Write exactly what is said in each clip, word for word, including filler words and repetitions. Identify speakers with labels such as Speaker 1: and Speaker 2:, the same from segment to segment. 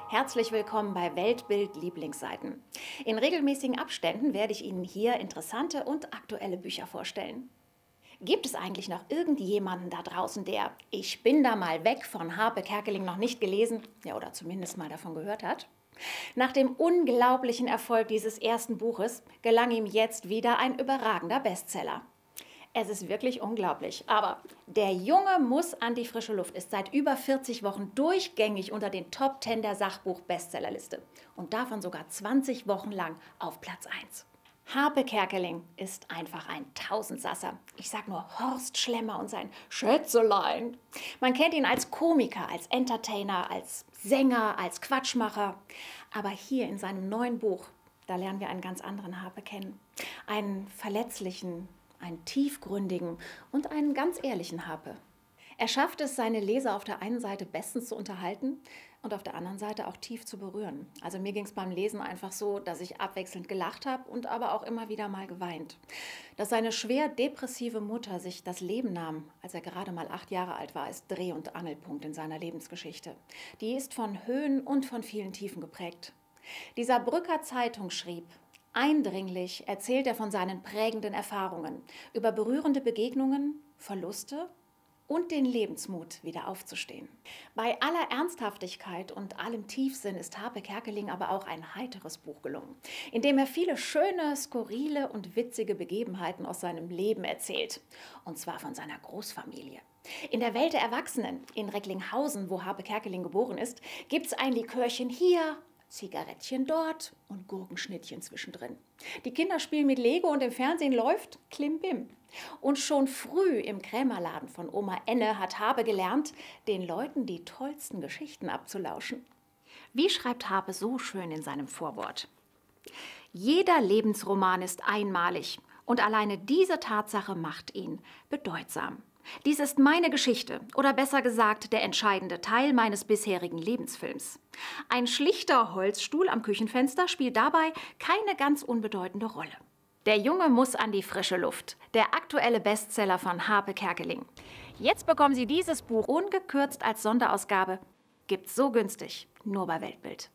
Speaker 1: Herzlich willkommen bei Weltbild Lieblingsseiten. In regelmäßigen Abständen werde ich Ihnen hier interessante und aktuelle Bücher vorstellen. Gibt es eigentlich noch irgendjemanden da draußen, der Ich bin da mal weg von Harpe Kerkeling noch nicht gelesen, ja oder zumindest mal davon gehört hat? Nach dem unglaublichen Erfolg dieses ersten Buches gelang ihm jetzt wieder ein überragender Bestseller. Es ist wirklich unglaublich, aber Der Junge muss an die frische Luft ist seit über vierzig Wochen durchgängig unter den Top zehn der Sachbuch-Bestsellerliste und davon sogar zwanzig Wochen lang auf Platz eins. Harpe Kerkeling ist einfach ein Tausendsasser. Ich sag nur Horst Schlemmer und sein Schätzelein. Man kennt ihn als Komiker, als Entertainer, als Sänger, als Quatschmacher. Aber hier in seinem neuen Buch, da lernen wir einen ganz anderen Harpe kennen. Einen verletzlichen, einen tiefgründigen und einen ganz ehrlichen Harpe. Er schafft es, seine Leser auf der einen Seite bestens zu unterhalten und auf der anderen Seite auch tief zu berühren. Also mir ging es beim Lesen einfach so, dass ich abwechselnd gelacht habe und aber auch immer wieder mal geweint. Dass seine schwer depressive Mutter sich das Leben nahm, als er gerade mal acht Jahre alt war, ist Dreh- und Angelpunkt in seiner Lebensgeschichte. Die ist von Höhen und von vielen Tiefen geprägt. Die Saarbrücker Zeitung schrieb: Eindringlich erzählt er von seinen prägenden Erfahrungen, über berührende Begegnungen, Verluste und den Lebensmut, wieder aufzustehen. Bei aller Ernsthaftigkeit und allem Tiefsinn ist Harpe Kerkeling aber auch ein heiteres Buch gelungen, in dem er viele schöne, skurrile und witzige Begebenheiten aus seinem Leben erzählt, und zwar von seiner Großfamilie. In der Welt der Erwachsenen, in Recklinghausen, wo Harpe Kerkeling geboren ist, gibt es ein Likörchen hier, Zigarettchen dort und Gurkenschnittchen zwischendrin. Die Kinder spielen mit Lego und im Fernsehen läuft Klimbim. Und schon früh im Krämerladen von Oma Enne hat Harpe gelernt, den Leuten die tollsten Geschichten abzulauschen. Wie schreibt Harpe so schön in seinem Vorwort? Jeder Lebensroman ist einmalig und alleine diese Tatsache macht ihn bedeutsam. Dies ist meine Geschichte, oder besser gesagt der entscheidende Teil meines bisherigen Lebensfilms. Ein schlichter Holzstuhl am Küchenfenster spielt dabei keine ganz unbedeutende Rolle. Der Junge muss an die frische Luft, der aktuelle Bestseller von Harpe Kerkeling. Jetzt bekommen Sie dieses Buch ungekürzt als Sonderausgabe. Gibt's so günstig, nur bei Weltbild.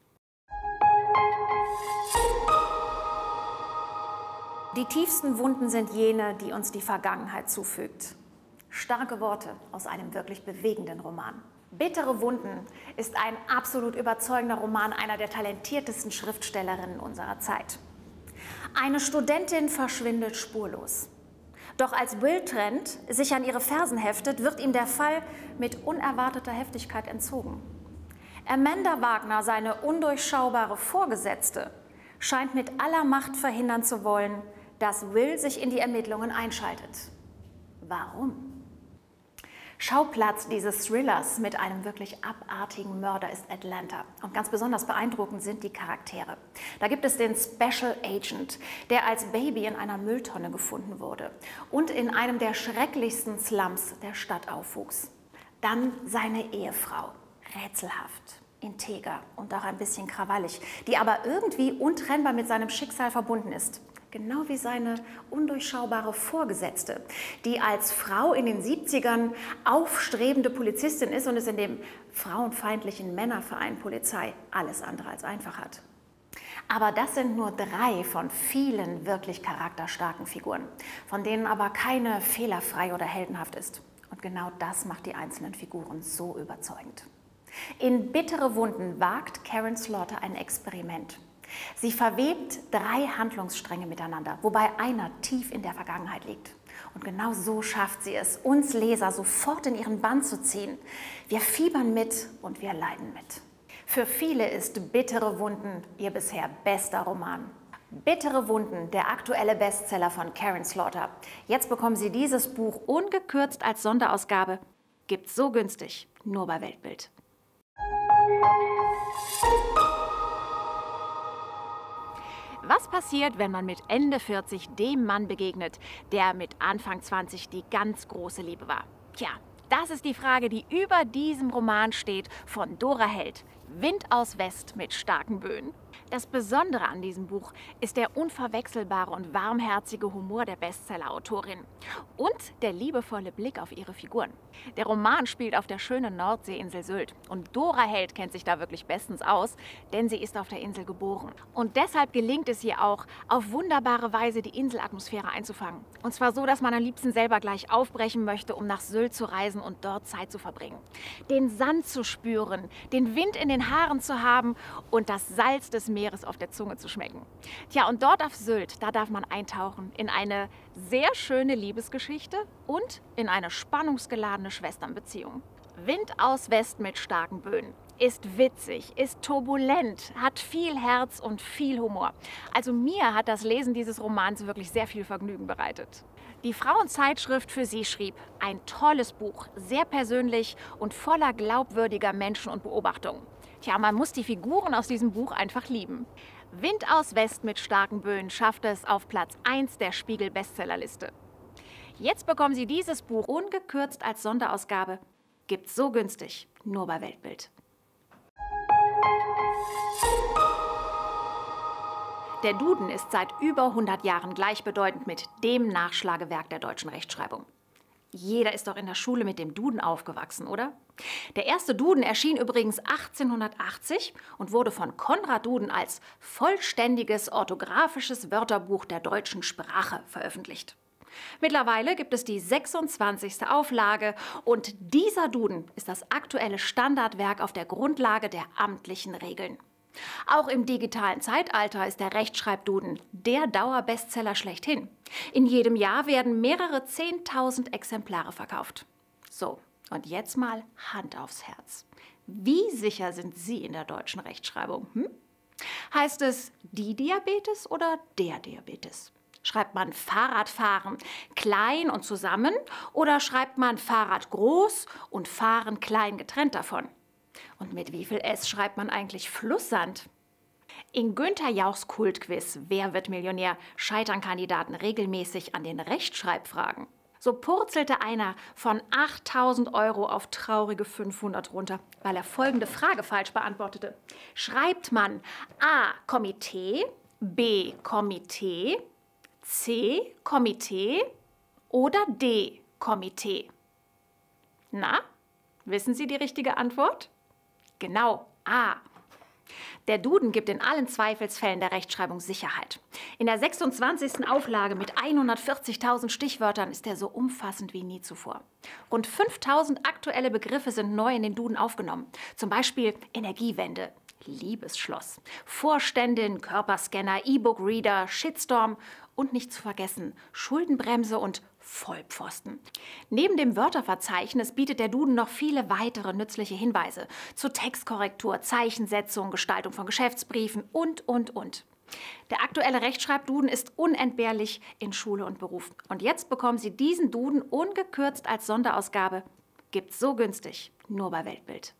Speaker 1: Die tiefsten Wunden sind jene, die uns die Vergangenheit zufügt. Starke Worte aus einem wirklich bewegenden Roman. Bittere Wunden ist ein absolut überzeugender Roman einer der talentiertesten Schriftstellerinnen unserer Zeit. Eine Studentin verschwindet spurlos. Doch als Will Trent sich an ihre Fersen heftet, wird ihm der Fall mit unerwarteter Heftigkeit entzogen. Amanda Wagner, seine undurchschaubare Vorgesetzte, scheint mit aller Macht verhindern zu wollen, dass Will sich in die Ermittlungen einschaltet. Warum? Schauplatz dieses Thrillers mit einem wirklich abartigen Mörder ist Atlanta. Und ganz besonders beeindruckend sind die Charaktere. Da gibt es den Special Agent, der als Baby in einer Mülltonne gefunden wurde und in einem der schrecklichsten Slums der Stadt aufwuchs. Dann seine Ehefrau, rätselhaft, integer und auch ein bisschen krawallig, die aber irgendwie untrennbar mit seinem Schicksal verbunden ist. Genau wie seine undurchschaubare Vorgesetzte, die als Frau in den siebzigern aufstrebende Polizistin ist und es in dem frauenfeindlichen Männerverein Polizei alles andere als einfach hat. Aber das sind nur drei von vielen wirklich charakterstarken Figuren, von denen aber keine fehlerfrei oder heldenhaft ist. Und genau das macht die einzelnen Figuren so überzeugend. In Bittere Wunden wagt Karin Slaughter ein Experiment. Sie verwebt drei Handlungsstränge miteinander, wobei einer tief in der Vergangenheit liegt. Und genau so schafft sie es, uns Leser sofort in ihren Bann zu ziehen. Wir fiebern mit und wir leiden mit. Für viele ist Bittere Wunden ihr bisher bester Roman. Bittere Wunden, der aktuelle Bestseller von Karin Slaughter. Jetzt bekommen Sie dieses Buch ungekürzt als Sonderausgabe. Gibt's so günstig, nur bei Weltbild. Was passiert, wenn man mit Ende vierzig dem Mann begegnet, der mit Anfang zwanzig die ganz große Liebe war? Tja, das ist die Frage, die über diesem Roman steht, von Dora Held. Wind aus West mit starken Böen. Das Besondere an diesem Buch ist der unverwechselbare und warmherzige Humor der Bestseller-Autorin und der liebevolle Blick auf ihre Figuren. Der Roman spielt auf der schönen Nordseeinsel Sylt und Dora Held kennt sich da wirklich bestens aus, denn sie ist auf der Insel geboren. Und deshalb gelingt es ihr auch, auf wunderbare Weise die Inselatmosphäre einzufangen. Und zwar so, dass man am liebsten selber gleich aufbrechen möchte, um nach Sylt zu reisen und dort Zeit zu verbringen. Den Sand zu spüren, den Wind in den Haaren zu haben und das Salz des Meeres auf der Zunge zu schmecken. Tja, und dort auf Sylt, da darf man eintauchen in eine sehr schöne Liebesgeschichte und in eine spannungsgeladene Schwesternbeziehung. Wind aus West mit starken Böen. Ist witzig, ist turbulent, hat viel Herz und viel Humor. Also mir hat das Lesen dieses Romans wirklich sehr viel Vergnügen bereitet. Die Frauenzeitschrift für sie schrieb, ein tolles Buch, sehr persönlich und voller glaubwürdiger Menschen und Beobachtungen. Tja, man muss die Figuren aus diesem Buch einfach lieben. Wind aus West mit starken Böen schaffte es auf Platz eins der Spiegel-Bestsellerliste. Jetzt bekommen Sie dieses Buch ungekürzt als Sonderausgabe. Gibt's so günstig, nur bei Weltbild. Der Duden ist seit über hundert Jahren gleichbedeutend mit dem Nachschlagewerk der deutschen Rechtschreibung. Jeder ist doch in der Schule mit dem Duden aufgewachsen, oder? Der erste Duden erschien übrigens achtzehnhundertachtzig und wurde von Konrad Duden als vollständiges orthografisches Wörterbuch der deutschen Sprache veröffentlicht. Mittlerweile gibt es die sechsundzwanzigste Auflage und dieser Duden ist das aktuelle Standardwerk auf der Grundlage der amtlichen Regeln. Auch im digitalen Zeitalter ist der Rechtschreibduden der Dauerbestseller schlechthin. In jedem Jahr werden mehrere zehntausend Exemplare verkauft. So, und jetzt mal Hand aufs Herz. Wie sicher sind Sie in der deutschen Rechtschreibung? Hm? Heißt es die Diabetes oder der Diabetes? Schreibt man Fahrradfahren klein und zusammen oder schreibt man Fahrrad groß und Fahren klein getrennt davon? Und mit wie viel S schreibt man eigentlich Flusssand? In Günther Jauchs Kultquiz Wer wird Millionär scheitern Kandidaten regelmäßig an den Rechtschreibfragen. So purzelte einer von achttausend Euro auf traurige fünfhundert runter, weil er folgende Frage falsch beantwortete. Schreibt man A. Komitee, B. Komitee, C. Komitee oder D. Komitee? Na, wissen Sie die richtige Antwort? Genau, A. Der Duden gibt in allen Zweifelsfällen der Rechtschreibung Sicherheit. In der sechsundzwanzigsten Auflage mit hundertvierzigtausend Stichwörtern ist er so umfassend wie nie zuvor. Rund fünftausend aktuelle Begriffe sind neu in den Duden aufgenommen. Zum Beispiel Energiewende, Liebesschloss, Vorständin, Körperscanner, E-Book-Reader, Shitstorm und nicht zu vergessen Schuldenbremse und Vollpfosten. Neben dem Wörterverzeichnis bietet der Duden noch viele weitere nützliche Hinweise zur Textkorrektur, Zeichensetzung, Gestaltung von Geschäftsbriefen und, und, und. Der aktuelle Rechtschreibduden ist unentbehrlich in Schule und Beruf. Und jetzt bekommen Sie diesen Duden ungekürzt als Sonderausgabe. Gibt's so günstig, nur bei Weltbild.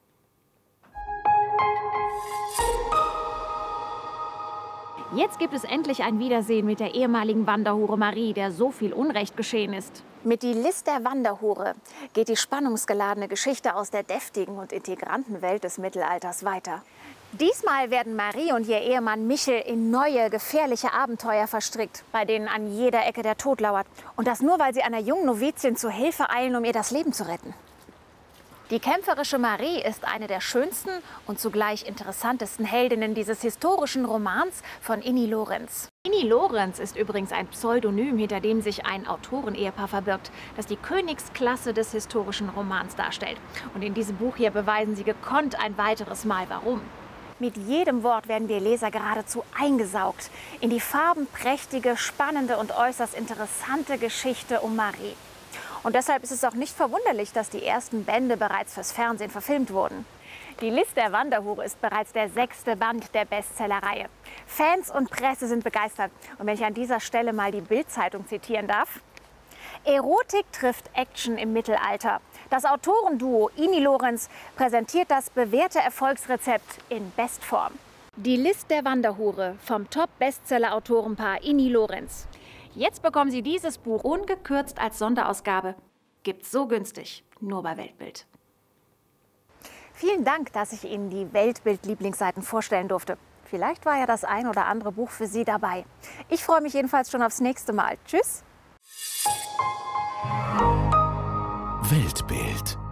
Speaker 1: Jetzt gibt es endlich ein Wiedersehen mit der ehemaligen Wanderhure Marie, der so viel Unrecht geschehen ist. Mit Die List der Wanderhure geht die spannungsgeladene Geschichte aus der deftigen und integranten Welt des Mittelalters weiter. Diesmal werden Marie und ihr Ehemann Michel in neue, gefährliche Abenteuer verstrickt, bei denen an jeder Ecke der Tod lauert. Und das nur, weil sie einer jungen Novizin zu Hilfe eilen, um ihr das Leben zu retten. Die kämpferische Marie ist eine der schönsten und zugleich interessantesten Heldinnen dieses historischen Romans von Inni Lorenz. Inni Lorenz ist übrigens ein Pseudonym, hinter dem sich ein Autorenehepaar verbirgt, das die Königsklasse des historischen Romans darstellt. Und in diesem Buch hier beweisen sie gekonnt ein weiteres Mal, warum. Mit jedem Wort werden wir Leser geradezu eingesaugt in die farbenprächtige, spannende und äußerst interessante Geschichte um Marie. Und deshalb ist es auch nicht verwunderlich, dass die ersten Bände bereits fürs Fernsehen verfilmt wurden. Die List der Wanderhure ist bereits der sechste Band der Bestsellerreihe. Fans und Presse sind begeistert. Und wenn ich an dieser Stelle mal die Bild-Zeitung zitieren darf: Erotik trifft Action im Mittelalter. Das Autorenduo Inni Lorenz präsentiert das bewährte Erfolgsrezept in Bestform. Die List der Wanderhure vom Top-Bestseller-Autorenpaar Inni Lorenz. Jetzt bekommen Sie dieses Buch ungekürzt als Sonderausgabe. Gibt's so günstig, nur bei Weltbild. Vielen Dank, dass ich Ihnen die Weltbild-Lieblingsseiten vorstellen durfte. Vielleicht war ja das ein oder andere Buch für Sie dabei. Ich freue mich jedenfalls schon aufs nächste Mal. Tschüss!
Speaker 2: Weltbild.